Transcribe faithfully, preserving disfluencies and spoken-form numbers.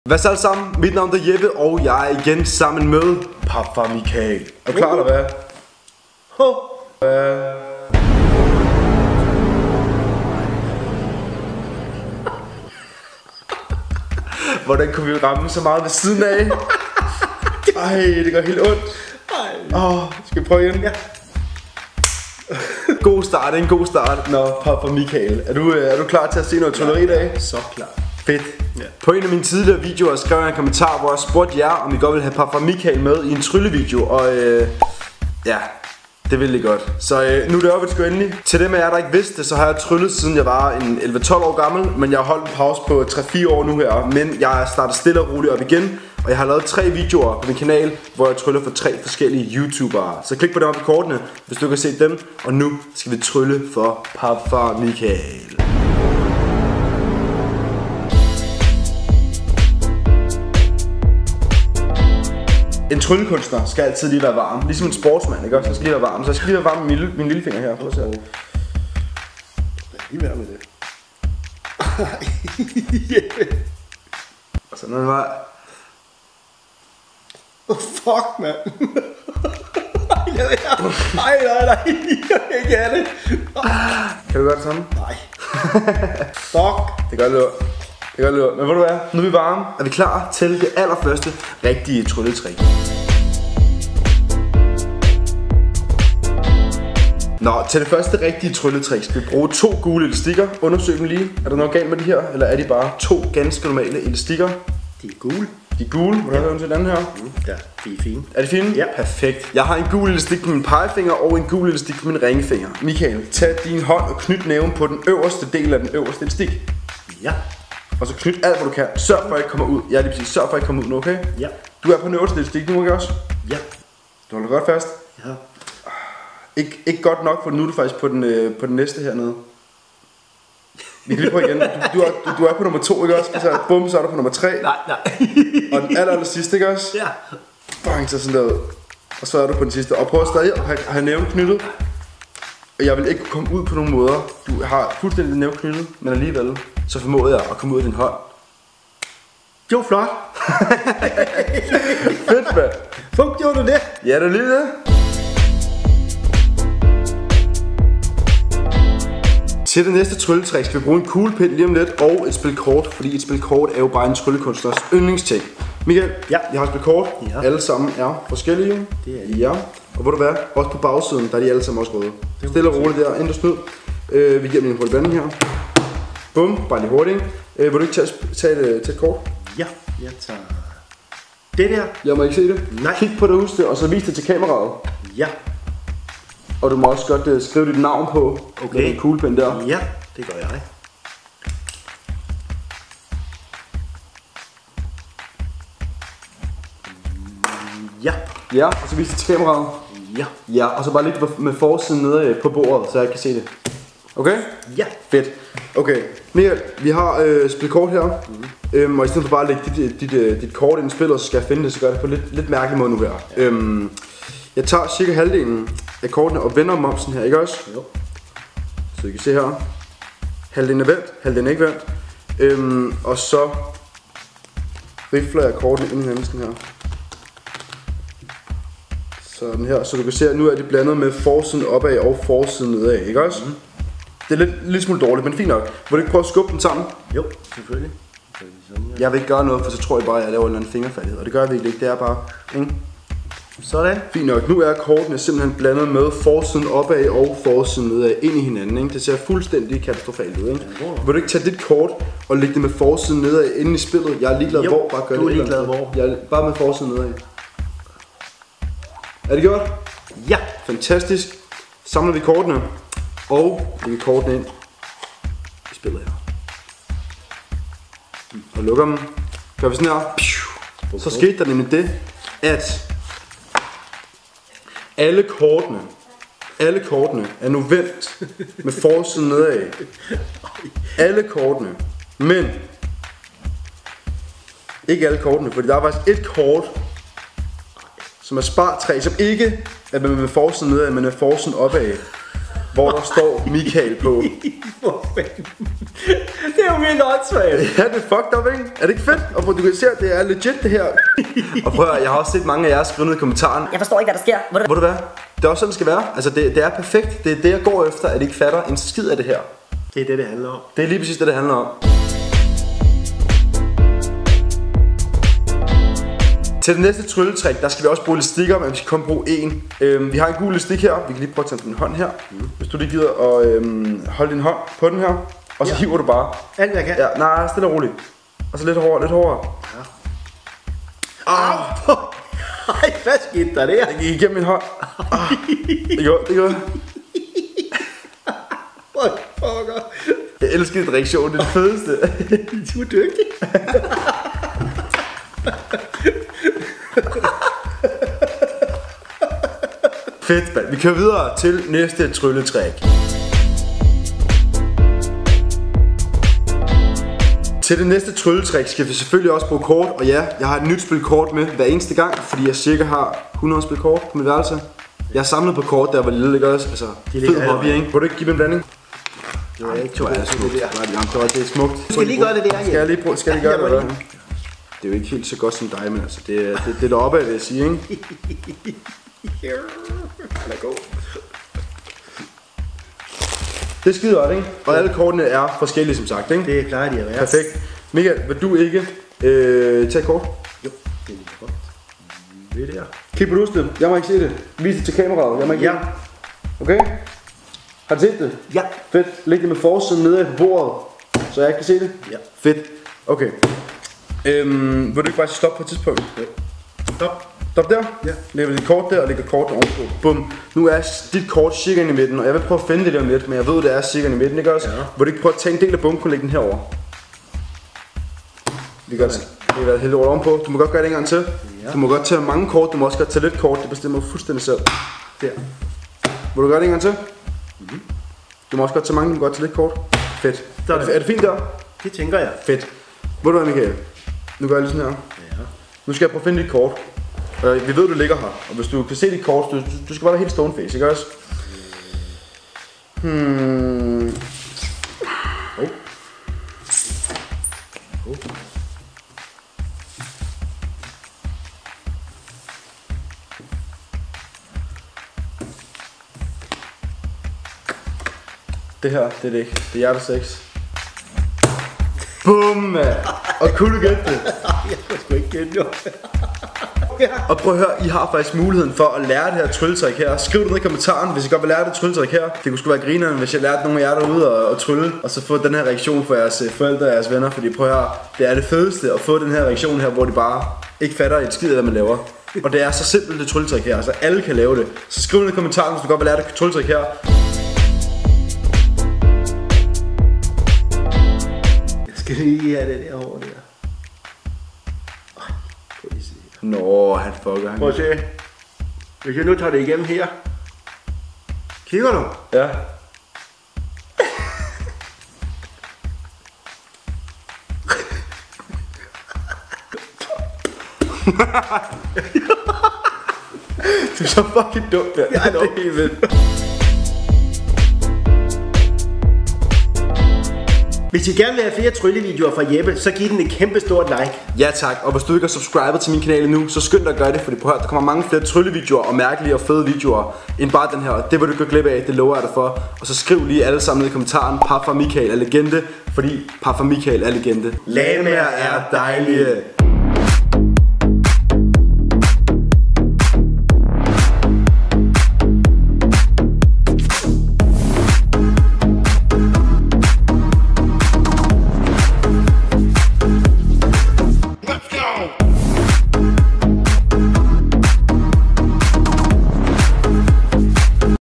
Hvad så alle sammen? Mit navn er Jeppe, og jeg er igen sammen med Papfar Michael. Er du klar eller hvad? Ho! Hvad? Hvordan kunne vi ramme så meget ved siden af? Ej, det gør helt ondt. Åh, oh, skal vi prøve igen? Ja. God start, en god start. Nå, Papfar Michael, er du, er du klar til at se noget trylleri i dag? Så klar. Fedt. Ja. På en af mine tidligere videoer skrev jeg en kommentar, hvor jeg spurgte jer, om I godt ville have Papfar Michael med i en tryllevideo. Og øh, ja, det ville I godt. Så øh, nu er det oppe sgu endelig. Til dem af jer, der ikke vidste det, så har jeg tryllet siden jeg var en elleve tolv år gammel. Men jeg har holdt en pause på tre fire år nu her. Men jeg er startet stille og roligt op igen. Og jeg har lavet tre videoer på min kanal, hvor jeg tryller for tre forskellige YouTubere. Så klik på dem op i kortene, hvis du kan se dem. Og nu skal vi trylle for Papfar Michael. En tryllekunstner skal altid lige være varm. Ligesom en sportsmand, ikke også? Så skal lige være varm. Så jeg skal lige være varm med min, min lillefinger her. Prøv at se. Jeg er lige værd med det. Og så når det var... Oh, fuck, mand. Nej, nej, nej. Jeg kan ikke have det. Kan du gøre det samme? Nej. Fuck. Det gør det lort. Det gør det lort. Men ved du hvad? Nu er vi varme. Er vi klar til det allerførste rigtige trylletrik? Nå, til det første rigtige trylletrik skal vi bruge to gule elastikker. Undersøg dem lige. Er der noget galt med de her? Eller er de bare to ganske normale elastikker? De er gule. De er gule. Hvordan er det til den her? Ja, de er fine. Er de fine? Ja. Perfekt. Jeg har en gul elastik på min pegefinger og en gul elastik på min ringfinger. Michael, tag din hånd og knyt næven på den øverste del af den øverste elastik. Ja. Og så knyt alt, hvad du kan. Sørg for at ikke kommer ud. Ja, lige præcis. Sørg for at ikke komme ud nu, okay? Ja. Du er på den øverste elastik nu, ikke også? Ja. Du holder godt fast. Ja. Ik ikke godt nok, for nu er du faktisk på den, øh, på den næste hernede. Vi kan lige prøve igen. Du, du, er, du, du er på nummer to, ikke også? Så bum, så er du på nummer tre. Nej, nej. Og den aller, aller sidste, ikke også? Ja. Bang, så sådan der ud. Og så er du på den sidste. Og prøv stadig at have, have næven knyttet. Og jeg vil ikke kunne komme ud på nogen måder. Du har fuldstændig næven knyttet, men alligevel så formåede jeg at komme ud af din hånd. Det var flot. Fedt, mand. Fuck, gjorde du det? Ja, det er lige det. Til det næste trylletrik skal vi bruge en kuglepind lige om lidt og et spil kort, fordi et spil kort er jo bare en tryllekunstners yndlingsting. Michael, ja. Jeg har et spil kort. Ja. Alle sammen er forskellige. Det er de. Ja. Og ved du hvad? Også på bagsiden, der er de alle sammen også røde. Stille og roligt der, ind og snyd. Øh, vi giver dem en hurtig vanding her. Bum, bare lige hurtigt. Øh, vil du ikke tage, tage, et, tage et kort? Ja, jeg tager det der. Jeg må ikke se det. Nej. Kig på det, husk det, og så vis det til kameraet. Ja. Og du må også godt uh, skrive dit navn på. Okay. Den kuglepen der. Ja, det gør jeg. Ja. Ja, og så vis det til kameraet. Ja. Ja, og så bare lidt med forsiden nede på bordet, så jeg kan se det. Okay? Ja. Fedt. Okay, Michael, vi har øh, spillet kort her. Mm. Øhm, og i stedet for bare at lægge dit, dit, dit, dit kort ind i spillet, så skal jeg finde det, så gør jeg det på lidt, lidt mærkelig måde nu her. Ja. Øhm, jeg tager cirka halvdelen af kortene og vender momsen her, ikke også? Jo. Så I kan se her. Halvdelen er vendt, halvdelen er ikke vendt. Øhm, og så rifler jeg kortene ind i hinanden sådan her. Sådan her, så du kan se, at nu er de blandet med forsiden opad og forsiden nedad, ikke også? Mm. Det er lidt, lidt smule dårligt, men fint nok. Vil du ikke prøve at skubbe dem sammen? Jo, selvfølgelig. Jeg vil ikke gøre noget, for så tror jeg bare, at jeg laver en eller anden fingerfærdighed. Og det gør jeg virkelig ikke, det er bare... Ikke? Sådan. Fint nok. Nu er kortene simpelthen blandet med forsiden opad og forsiden nedad ind i hinanden, ikke? Det ser fuldstændig katastrofalt ud, ikke? Ja, vil du ikke tage dit kort og lægge det med forsiden nedad inde i spillet? Jeg er ligeglad jo, hvor, bare gør du er det. ligeglad hvor. Jeg er bare med forsiden nedad. Er det gjort? Ja. Fantastisk. Samler vi kortene og lægger kortene ind i spillet her. Og lukker dem. Gør vi sådan her. Så skete der nemlig det, at alle kortene, alle kortene er nu vendt med forsiden nedad. Alle kortene. Men ikke alle kortene, fordi der er faktisk et kort, som er spartræ, som ikke er med forsiden nedad, men med forsiden opad. Hvor der står Michael på. Hvor fanden? Det er jo vildt åndssvagt. Ja, det er fucked up, ikke? Er det ikke fedt? Og du kan se, at det er legit det her. Og prøv at høre, jeg har også set mange af jer skrive ned i kommentaren. Jeg forstår ikke, hvad der sker. Hvor Ved du hvad? Det er også sådan, det skal være. Altså, det, det er perfekt. Det er det, jeg går efter, at I ikke fatter en skid af det her. Det er det, det handler om. Det er lige præcis det, det handler om. Til det næste trylletrik, der skal vi også bruge elastikker, men vi skal kun bruge én. Øhm, vi har en gul elastik her. Vi kan lige prøve at tage din hånd her. Mm. Hvis du lige gider at øhm, holde din hånd på den her. Og så ja. hiver du bare. Alt jeg kan. Ja, nej, stille og roligt. Og så lidt hårdere, lidt hårdere. Ja. Au! Ej, hvad skete der der? Det gik igennem min hånd. Ah, det går, det går. What fucker? Jeg elsker din reaktion, det er det fedeste. Du er dygtig. Fedt, mand. Vi kører videre til næste trylletrik. Til det næste trylletrik skal vi selvfølgelig også bruge kort. Og ja, jeg har et nyt spil kort med hver eneste gang, fordi jeg cirka har hundrede spil kort på mit værelse. Jeg har samlet på kort, der var lille, ikke også? Altså, fed hobby, ikke? Kan du ikke give mig en blanding? Det var ikke to det er smukt. Det der. Det er smukt. Du skal lige gøre det der, Skal jeg lige prøve? Skal jeg lige gøre det, eller? Det er jo ikke helt så godt som dig, men altså, det er det, det deroppe af, vil jeg sige, ikke? Lad gå. Det er skide godt, ikke? Og alle kortene er forskellige, som sagt, ikke? Det klarer de at være. Perfekt. Michael, vil du ikke øh, tage kort? Jo, det er lige godt. Det er der. Kig på det. Jeg må ikke se det. Vis det til kameraet. Jeg må ikke Ja. Okay? Har du set det? Ja. Fedt. Læg det med forsiden nede på bordet, så jeg kan se det. Ja. Fedt. Okay. Øhm, vil du ikke bare stoppe på et tidspunkt? Jo. Stop. Stop der. Ja. Lægger dit kort der og lægger kortet ovenpå. Bum. Nu er dit kort cirka i midten, og jeg vil prøve at finde det der om lidt, men jeg ved, det er cirka i midten, ikke også? Ja. Vil du ikke prøve at tage en del af bunken og lægge den herover? Vi gør det. Det har været helt lort ovenpå. Du må godt gøre det en gang til. Ja. Du må godt tage mange kort, du må også godt tage lidt kort. Det bestemmer fuldstændig selv. Der. Vil du gøre det en gang til? Mm-hmm. Du må også godt tage mange, du må godt tage lidt kort. Fedt. Der er, er det, det. er det fint der? Det tænker jeg. Fedt. Ved du hvad, Michael? Nu gør jeg lige sådan her. Ja. Nu skal jeg prøve at finde dit kort. Uh, vi ved, du ligger her. Og hvis du kan se dit kort, du, du skal bare være helt stone face, ikke også? Hmm. Oh. Oh. Det her, det er det ikke. Det er hjerte seks. Bum, mand. Og kunne du gætte det? Jeg kunne sgu ikke gætte, jo. Og prøv at høre, I har faktisk muligheden for at lære det her trylletrik her. Skriv det ned i kommentaren, hvis I godt vil lære det trylletrik her. Det kunne sgu være grineren, hvis jeg lærte nogle af jer derude at, at trylle. Og så få den her reaktion fra jeres forældre og jeres venner. Fordi prøv at høre, det er det fedeste at få den her reaktion her, hvor de bare ikke fatter et skid af, hvad man laver. Og det er så simpelt det trylletrik her, altså alle kan lave det. Så skriv ned i kommentaren, hvis du godt vil lære det trylletrik her. Jeg skal lige have det der over der. Nå, han fucker han. Prøv at se. Hvis jeg nu tager det igennem her. Kigger du? Ja. Du er så fucking dum der. Jeg er dum. Det er helt vildt. Hvis I gerne vil have flere tryllevideoer fra Jeppe, så giv den et kæmpe stort like. Ja tak, og hvis du ikke er subscribet til min kanal endnu, så skynd dig at gøre det, fordi prøv at høre, der kommer mange flere tryllevideoer og mærkelige og fede videoer end bare den her. Det vil du ikke gå glip af, det lover jeg dig for. Og så skriv lige alle sammen ned i kommentaren, Parfra Michael er legende, fordi Parfra Michael er legende. Lamaer er dejlige.